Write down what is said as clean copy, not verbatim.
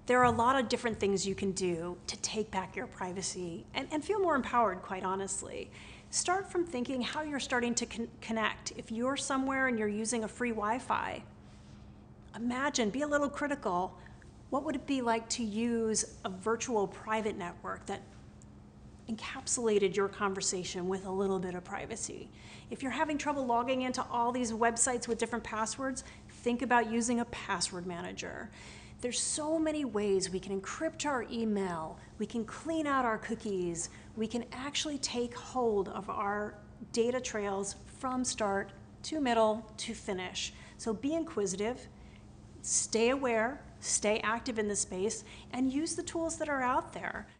There are a lot of different things you can do to take back your privacy and feel more empowered, quite honestly. Start from thinking how you're starting to connect. If you're somewhere and you're using a free Wi-Fi, imagine, be a little critical. What would it be like to use a virtual private network that encapsulated your conversation with a little bit of privacy? If you're having trouble logging into all these websites with different passwords, think about using a password manager. There's so many ways we can encrypt our email, we can clean out our cookies, we can actually take hold of our data trails from start to middle to finish. So be inquisitive, stay aware, stay active in the space, and use the tools that are out there.